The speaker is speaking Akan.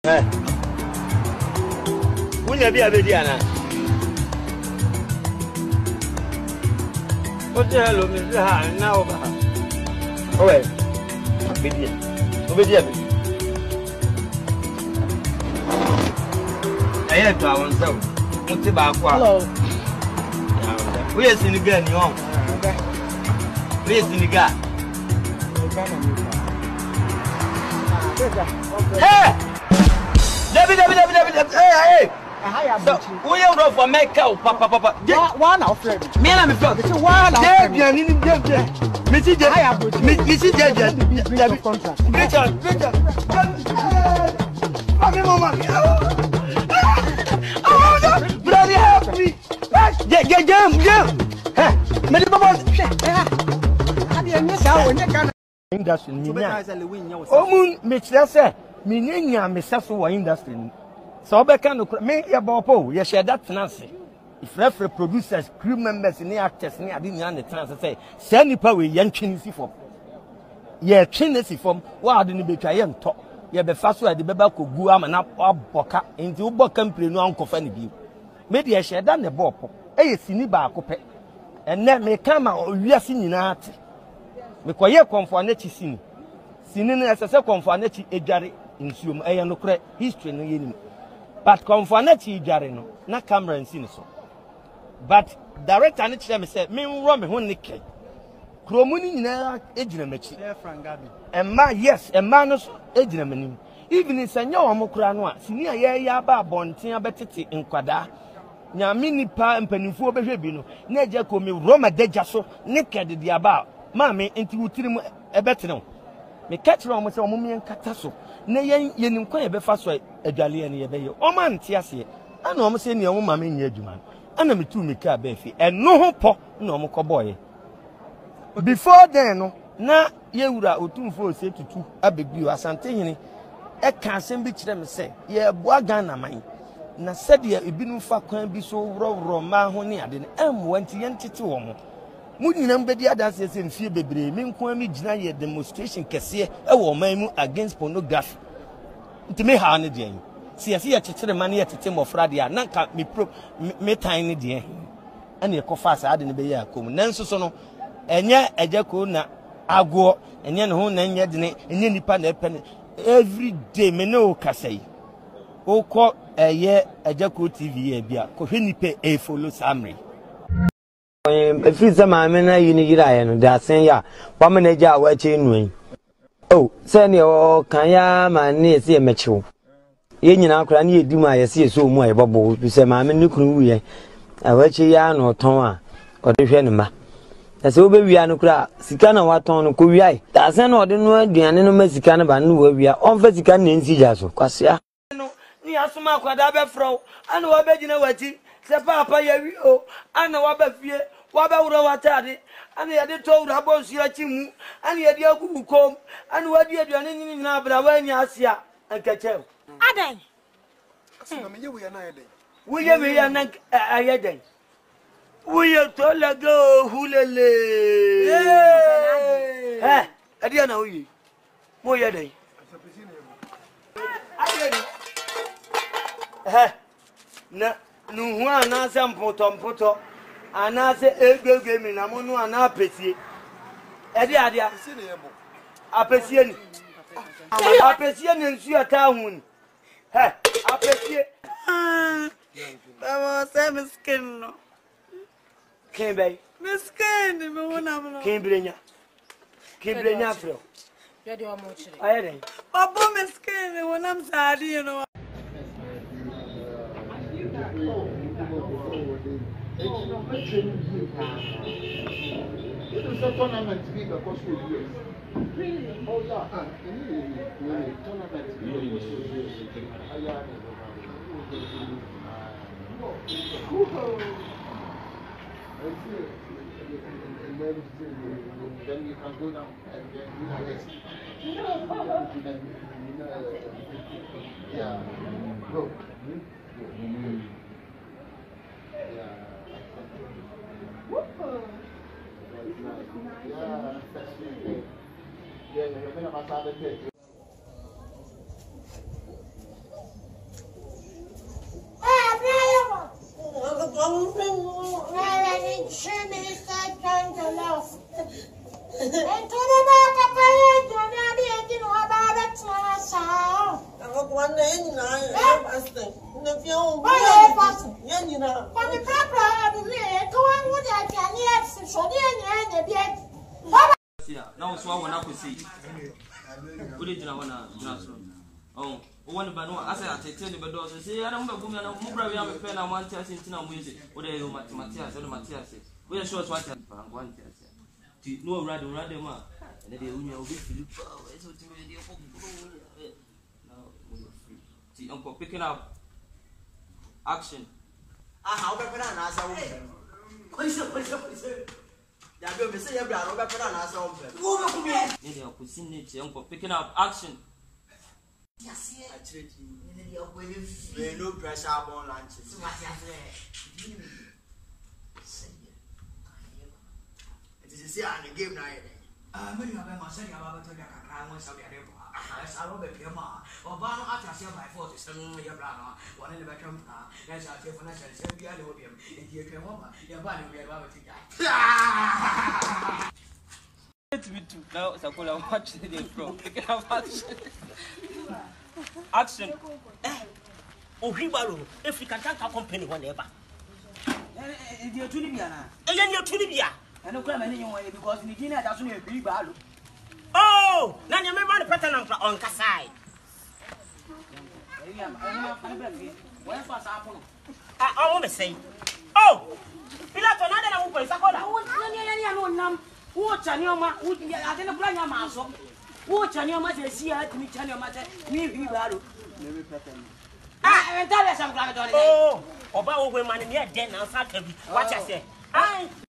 Unya bi abediana. What the hell is that now? Oh, wait. Obedience. I had to our self. What's about hello? We are seeing again, you want? We are seeing again. Hey! Hey! We are not for make out, Papa. One of them. Me and I'm from one of them. Mrs. Contract. Bloody help me! Industry, industry. So I can me about you share that finance. If referee producers, crew members, and actors, I didn't understand to say, send you power, young Chinese form. Yeah, Chinese form, why didn't be trying to talk? Yeah, the first way the baby could go and up boca into Boca no uncle Fanny view. Maybe I share done the ball. A siniba cope. And then may come out, we are singing art. Because you come for a netty sin. Sinning as a second for a netty ejari in Sum, a no credit history no yin. But come for a netty jarino, not camera and sin so. But director and it said, me run me one nick. Cromuni na ejinamechi. And ma yes, and manus ejinamani. Even in Senor Mokranoa, Sinia ya ba bontia betiti in Quada. Nyamini pa and penifo bebino, Neja comi Roma de Jasso, naked the about. Mammy into Utirim a betino. Me catch wrong with a mummy and catasso. Nay, yen quite a fast way, a jolly and ye. Oh man, Tiasi. I know I'm saying your woman in your juman. And I'm too me car beefy, and no po, no more boy. Before then, na ye would have 2 4 say to 2 a big view as Antony. I can't send bitch them say, ye boagana mine. Na said ye, it been for can be so raw, ma honey, I didn't went to yanty to woman. Moody number the others in fear baby, mean Kwame Jina demonstration cassia, a woman against pornography. To me, Harney Jane. See, I see a chitter money at the time of Radia, not can't me tiny dear. And your coffers I didn't be a common. Nanso sono, and ya Agya Koo na agwo, and yan home and yet and any penny every day, me no cassay. Oh, call a year Agya Koo TV, bia, Kohini pay a follow summary. If it's a man, you need iron, that's saying, ya, woman a jar watching. Oh, send your Kaya man near see a mature. Yen now cranny ye do my see so more bubble to say, Mamma Nuku, I watch a yarn or Toma or the Shenma. As over we are no cra, Sicana what on Kuya. That's an ordinary Diana Mexicana, but no, we are on Vatican in Sijaso, Cassia. No, near Suma Quadabe Fro, and what begging a wetty, Papa Yario, and no Wabba Fear, Wabba Watadi, and the other told about Siachimu, and the idea who come, and what you are doing in Nabra, and catch up. Aden. We are not a day. We are told to go hulele. Eh, I didn't know you. More day. Eh, no one has some poto, and I say, Ego gaming, I'm on an appreciate. Edia, appreciate. Appreciate and see a town. Eh, appreciate. That was a skin. Came by Miss Candy, Cambridge. Cambridge, Afro. I had it. Oh, Miss Candy, when I'm sad, you know. It was a tournament to be because we do. Really? Oh, yeah. Then you can go down and then do this. Yeah. Go. Yeah. Yeah, you're going to Now, so I want to see. What did you want to oh, one by no, as I tell you, but say, I don't know, woman, I have a pen, I want to see music. What are you, Matthias, and Matthias? We are sure what I want to no rather, ma, and they will be free. See, Uncle picking up action. How about an answer? What is it? I will say, I'm not picking up action. Yes, I treat you. No pressure on lunches. It is a game night. I'm going to have my son about to get a crime once I get him. I will be your ma. Or Barno after I see my 47 your brother. One in the bedroom. As I feel for us, I said, you are opium. If you can over, your body will be about to die. Now, Sakula, watch the pro. Action. Oh, Ribaro, if we can take a company whenever. You're to Libya. And then you're to Libya. I don't come anyway because in the dinner doesn't have Ribaro. Oh, now you remember the pattern on Kasai. Where's what's happening? I want to say, oh, Pilato, another one, Sakola. Watch on your ma, I didn't plan your master. Watch on your mother, see her to meet your mother, me, Ribaro. Ah, and tell us I'm glad. Oh, about women, and yet then I'll start to watch I say.